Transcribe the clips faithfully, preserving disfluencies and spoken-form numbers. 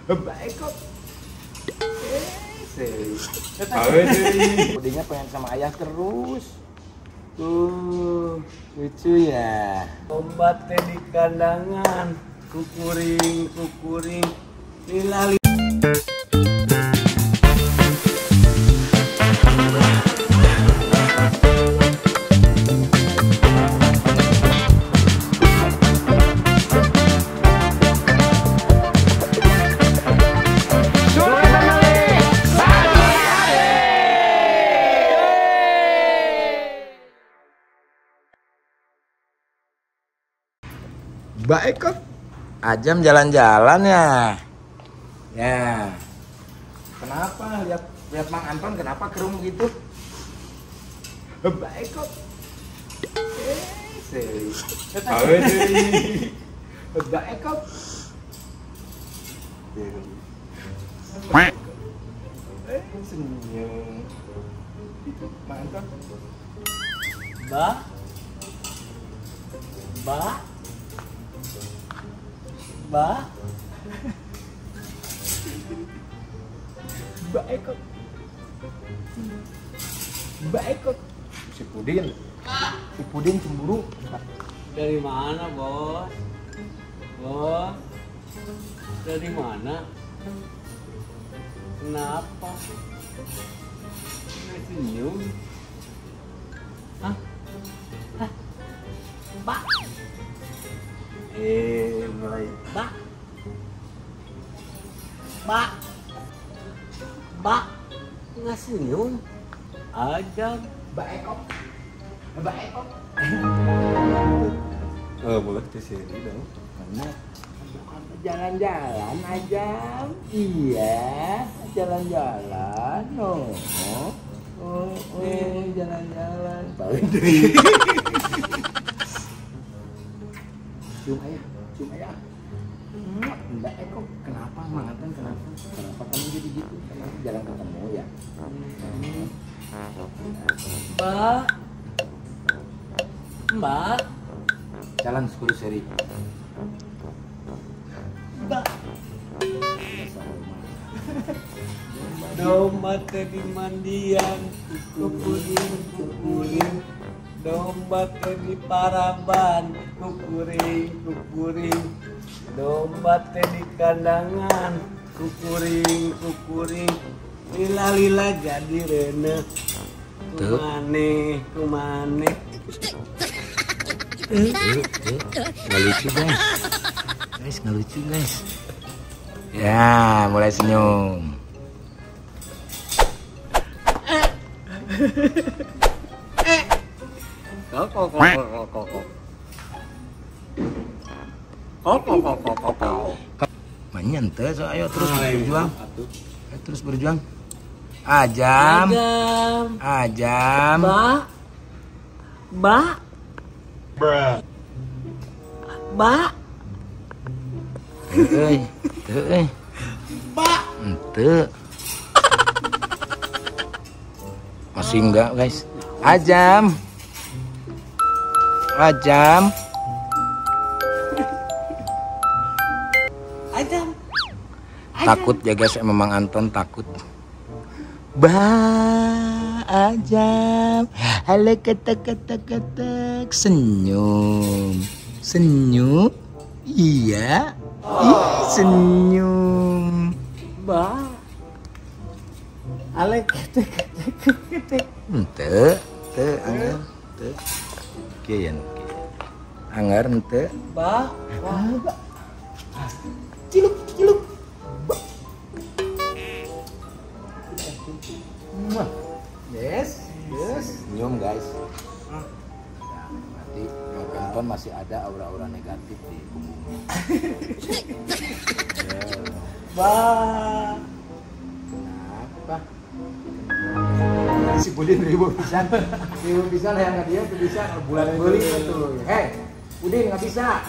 Baik kok. Pudingnya pengen sama ayah terus. Tuh, lucu ya. Obat teh di kandangan, kukuring, kukuring, lilali. Baik kok. Ajam jalan-jalan ya. Ya. Kenapa lihat lihat Mang Anton kenapa kerum gitu? Baik kok. Eh, sih. Baik kok. Eh, senyum. Itu Mang Anton. Ba? Ba? Ba? Baik kok. Baik kok. Si Pudin. Si Pudin cemburu. Dari mana, Bos? Bos? Dari mana? Kenapa? Nggak senyum? Hah? Hah? Ba? Eh, mulai. Ba? Ba? Ba? Nggak senyum? Ajam. Baik kok. Baik kok. Oh, boleh di sini dong. Mana? Jalan-jalan aja. Iya, jalan-jalan. Oh, oh, oh, oh jalan-jalan. Tahu deh. Cium ayah, cium ayah. Mbak Eko, kenapa Mang Anton kenapa? Kenapa kamu jadi gitu? Kenapa jarang ketemu ya? Mbak, Mbak, Jalan sepuluh seri. Mbak. Domba teh di mandian, kukuring, kukuring. Domba teh di paraban, kukuring, kukuring. Domba teh di kandangan, kukuring, kukuring. Lila-lila jadi rene. Kumane, kumane. Nggak lucu guys. Guys, nggak lucu guys. Ya, mulai senyum. Kok kok kok kok kok kok. Kok kok kok kok kok kok. Menyente, so ayo terus berjuang. Ayo terus berjuang. Ajam. Ajam. Ajam. Ba. Ba. Bruh. Ba. Teu euy, teu euy. Ba. Henteu. Masih enggak, guys. Ajam. Ajam. Ajam. Takut ya guys, memang Anton takut. Ba Ajam. Halo ketek ketek ketek. Senyum. Senyum. Iya. Ih, senyum. Ba. Alek ketek ketek ketek. Henteu, teu anggar, teu. Kieu anggar henteu. Ba. Wah. Ciluk, ciluk. Yes, yes. Senyum guys. Nah, nanti Anton masih ada aura-aura negatif di punggungnya. Ba. Kenapa? Si Pudin ribu pisan, ribu pisan yang nggak dia tuh bisa bulan beli itu. Hei, Pudin nggak bisa.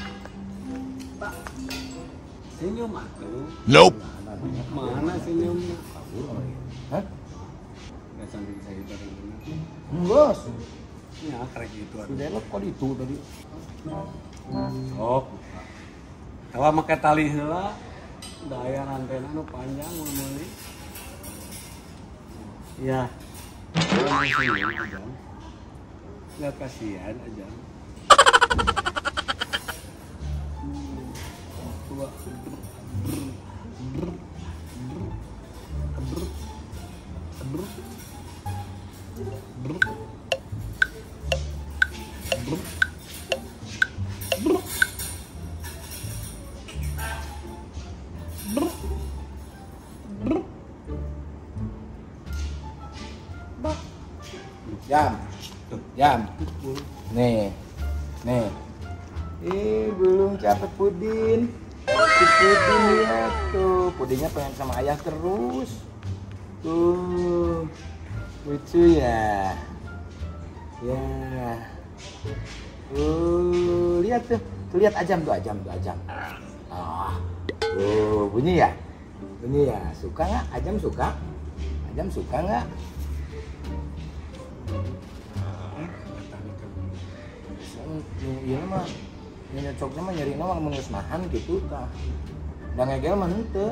Senyum atuh. Nope. Mana senyumnya? Hah? Nggak sampai saya itu. Bos. Ya, kayak gitu. Sudah lo kok itu tadi. Oh. Kalau pakai tali heula, daya antena nu panjang ngomongnya. Ya. Nggak kasihan aja. Tua. Jam, jam, nih, nih, ih belum capek Pudin, si Pudin lihat tuh, Pudinnya pengen sama ayah terus, tuh, lucu ya, ya, tuh lihat tuh, tuh lihat Ajam tuh, Ajam tuh, Ajam, ah, tuh bunyi ya, bunyi ya, suka nggak? Ajam suka, Ajam suka nggak? Iya mah, nyocoknya mah nyari nama menurut nahan gitu kah? Dan ngegel mah henteu.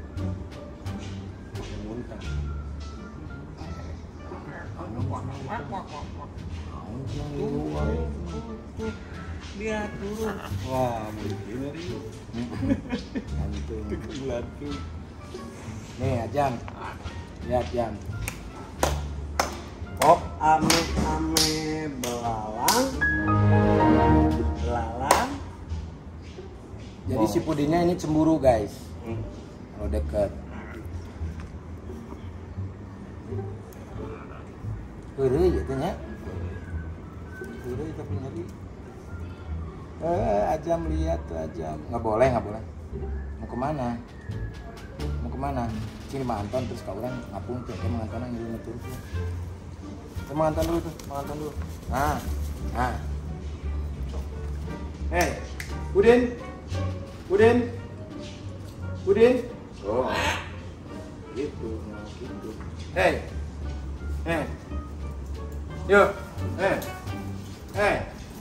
Lihat dulu. Wah, begini nih. Antum. Nih, Ajam. Lihat, Jam. Oh, ame-ame belalang. Belalang. Jadi si Pudinnya ini cemburu, guys. Hmm. Kalau deket. Heureuy gitu nya. Heureuy tapi nyeri. Eh, Ajam lihat tuh Ajam. Nggak boleh, nggak boleh. Mau kemana? Mau kemana? Sini mantan terus kau orang ngapung tuh, kayak mantan yang dulu tuh. Kita mantan dulu tuh, mantan dulu. Nah, nah. Hei, Pudin, Pudin, Pudin. Oh, gitu, gitu. Hei, hei, yuk, hei, hei.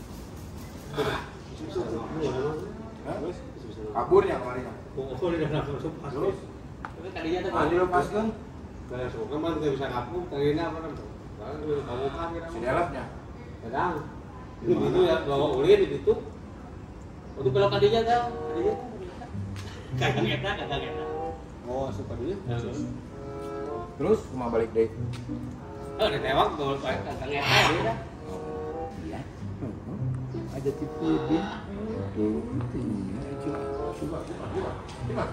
Kaburnya kemarinnya. Oh, dia udah masuk pas. Terus? Tapi tadinya tuh Ah, dilepaskan. Nah, suka mah nggak bisa ngapung, tadinya apa kan? Kalau kamu kan kira. Si Delapnya. Kadang. Itu gitu ya, bawa ulin itu. Untuk belok tadinya kan, tadinya. Kagak enak, kagak enak. Oh, seperti itu. Terus rumah balik deh. Oh, ada tewak bawa kagak enak dia. Iya. Ada tipe dia. Tuh, coba, coba, coba, coba.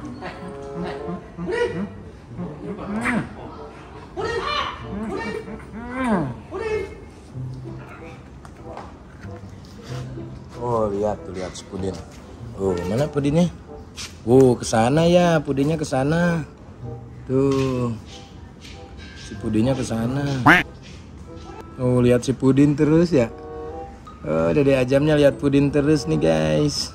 Oh, lihat tuh, lihat si Pudin. Oh, mana Pudinnya? Oh, kesana ya, Pudinnya kesana. Tuh, si Pudinnya kesana. Oh, lihat si Pudin terus ya. Oh, Dede Ajamnya lihat Pudin terus nih, guys.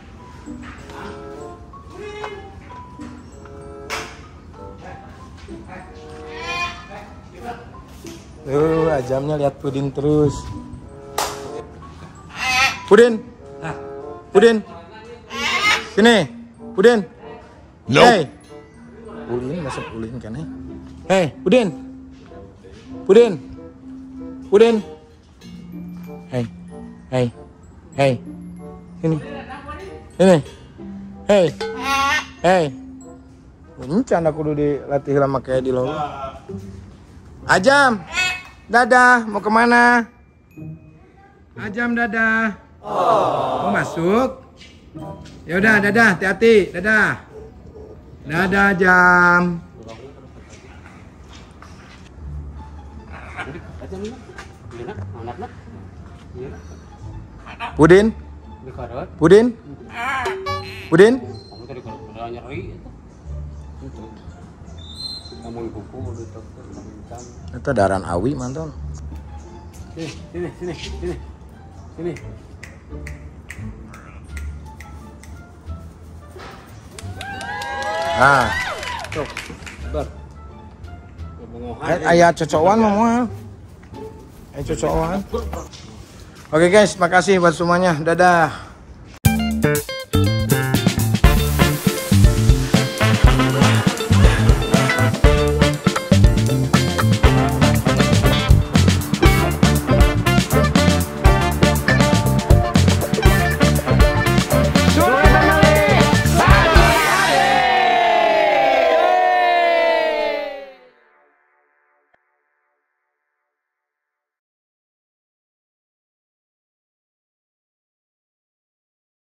Tuh, Ajamnya lihat Pudin terus. Pudin. Pudin. Sini. Pudin. No. Hey. Pudin masuk Pudin kan, eh? Hey, Pudin. Pudin. Pudin. Hey. Hey. Hey. Sini. Sini. Hey. Hey. Ini canda kudu dilatih lama kayak di lomba. Ajam. Dadah, mau kemana? Ajam, dadah. Oh. Mau masuk? Ya udah, dadah, hati-hati, dadah. Dadah, Ajam. Pudin? Pudin? Pudin? Kamu tadi kalau nyeri itu. Itu. Kamu buku udah dokter bincang. Itu daran awi manton. Sini, sini, sini, sini. Sini. Nah, Tuh. Ber. eh, ayah cocokan mau. Eh cocokan. Oke guys, makasih buat semuanya. Dadah.